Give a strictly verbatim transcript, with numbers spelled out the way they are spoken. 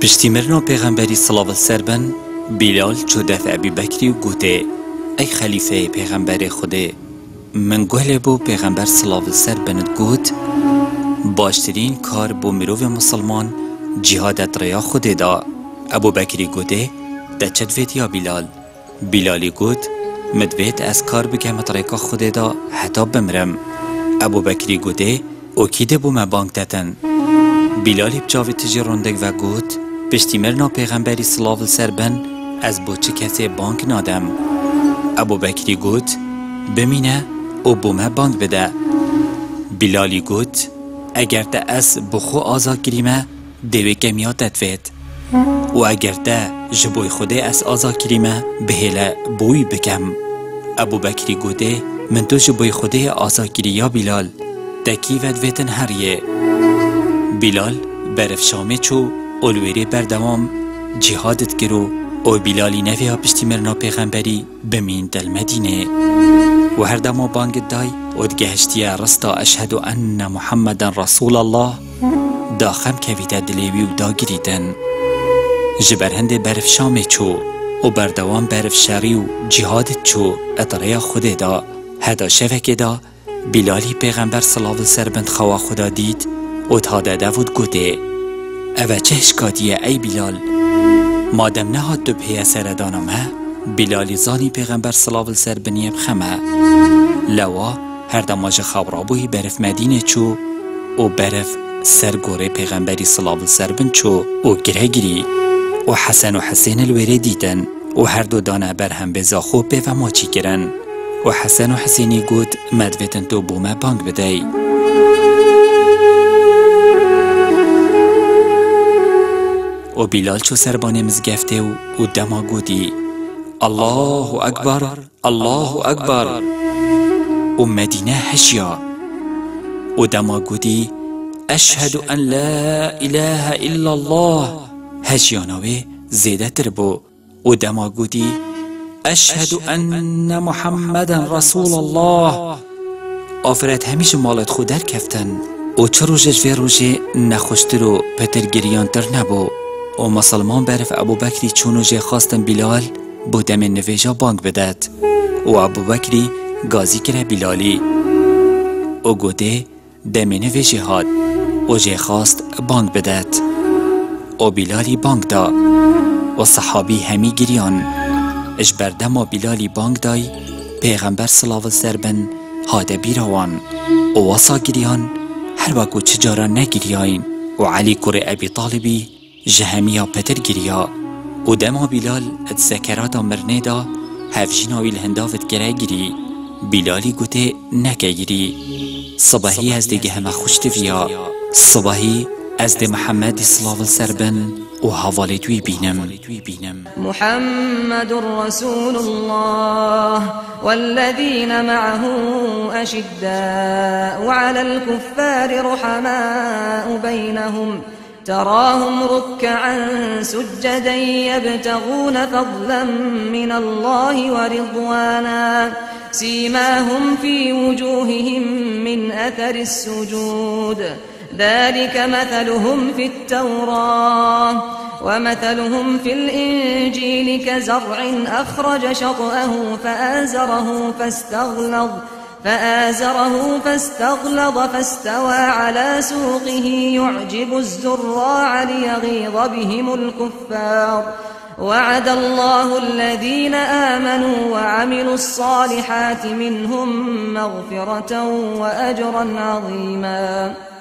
پشتی مرنا پیغمبری صلاة سربن بلال چو دفع ابی بکری و گوته ای خلیفه پیغمبر خوده من گوله بو پیغمبر صلاة سربنت گوت باشترین کار بو مروف مسلمان جهادت ریا خوده دا. ابو بکری گوته ده چدوید یا بلال؟ بلالی گوت مدوید از کار بگم طریقا خوده دا حتی بمرم. ابو بکری گوته او کیده بو مبانک دتن. بلالی بجاوی تجی روندگ و گوت پشتی مرنا پیغمبری صلاة سربن از بو چه کسی بانک نادم. ابو بکری گوت بمینه او بو ما بانک بده. بلالی گوت اگر ده از بخو آزا کریمه دوی کمیات دتوید و اگر ده جبوی خوده از آزا کریمه بهله بوی بکم. ابو بکری گوته من تو جبوی خوده آزا کری یا بلال دکی ودویتن هریه. بلال برف شامه چو اولویری بردوام جهادت گرو او بلالی نوی ها پشتی مرنا پیغمبری بمین دل مدینه و هر دمو بانگ دای و دگهشتی رستا اشهد ان محمد رسول الله داخم کویده دلیوی و دا گریدن. جبرهند برف شامه چو و بردوام برف شری و جهادت چو ادریا خود دا. هدا شوک دا بلالی پیغمبر صلاة سربند خوا خدا دید و تا داود گوده اوه چه اشکادیه ای بلال مادم نهاد دو پیه سردانمه. بلالی زانی پیغمبر صلاة سربنیه بخمه لوا هر دماج خبرابوی برف مدینه چو و برف سرگوره پیغمبری صلاة سربن چو و گره گری و حسن و حسین الویره دیدن و هر دو دانه بر هم بزا خوب به و ماچی گرن و حسن و حسینی گود مدویتن تو بومه بانگ بدهی. و بلال چو سربانه مزگفته و, و دما گودی الله اکبر الله اکبر و مدینه هشیا و دما گودی اشهد ان لا اله الا الله هشیانوه زیده تر بو و دما گودی اشهد ان محمد رسول الله آفرت همیشه مالت خود در کفتن و چه روژه و روژه نخوشتر و پتر گریان تر نبو و مسلمان برف ابو بکری چونو جه خواستن بلال بو دم نویجا بانگ بدد و ابو بکری گازی کره بلالی و گوده دم نویجه هاد و جه خواست بانگ بدد و بلالی بانگ دا و صحابی همی گریان اش بردم و بلالی بانگ دای پیغمبر صلاة سربن هاده بیروان و واسا گریان هر وگو چجارا نگریاین و علی کره ابی طالبی جهمیا پتر گریا و دما بلال ات سکراتا مرنه دا هفجیناوی الهندافت گره گری. بلالی گوته نکه گری صباحی از دیگه همه خوشت ویا صباحی از دی محمد صلاة سربن و حوالی توی بینم. محمد رسول الله والذين معه أشداء على الكفار رحماء بينهم تراهم ركعا سجدا يبتغون فضلا من الله ورضوانا سيماهم في وجوههم من أثر السجود ذلك مثلهم في التوراة ومثلهم في الإنجيل كزرع أخرج شطأه فآزره فاستغلظ فآزره فاستغلظ فاستوى على سوقه يعجب الزراع ليغيظ بهم الكفار وعد الله الذين آمنوا وعملوا الصالحات منهم مغفرة وأجرا عظيما.